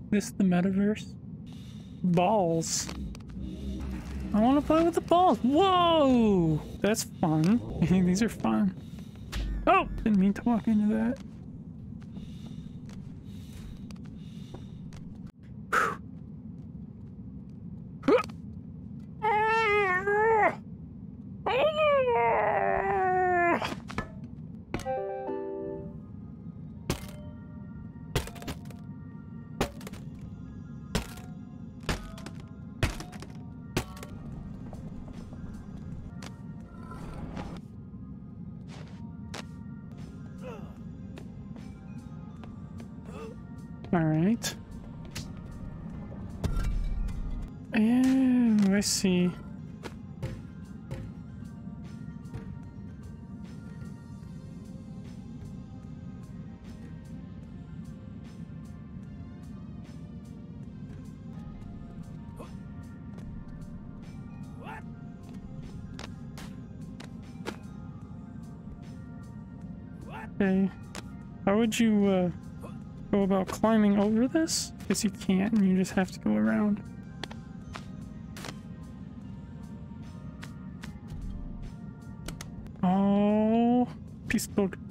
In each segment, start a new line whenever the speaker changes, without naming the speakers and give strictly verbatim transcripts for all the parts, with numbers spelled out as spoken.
This the metaverse? Balls. I want to play with the balls. Whoa! That's fun. These are fun. Oh! Didn't mean to walk into that. All right. Oh, I see. Okay. How would you, uh... go about climbing over this? Because you can't, and you just have to go around. Oh, piece of book.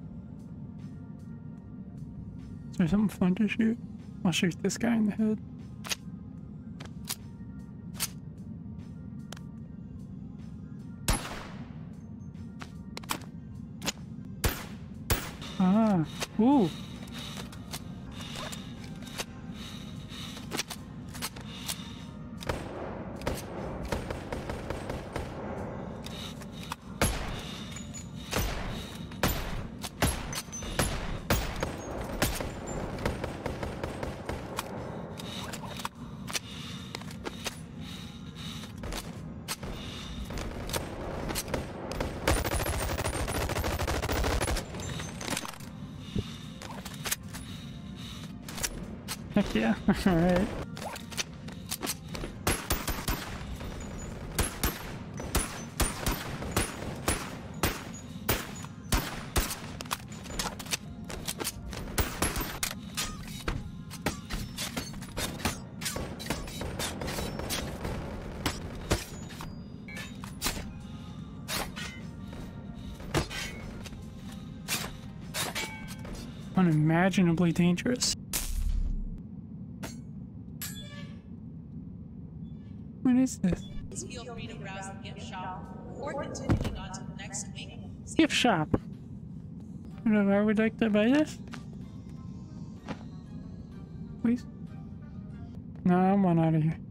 Is there something fun to shoot? I'll shoot this guy in the head. Ah, ooh. Heck yeah, alright. Unimaginably dangerous. What is this?
Feel free to browse the gift shop or continuing on to the next week.
Gift shop. I would like to buy this. Please. No, I'm one out of here.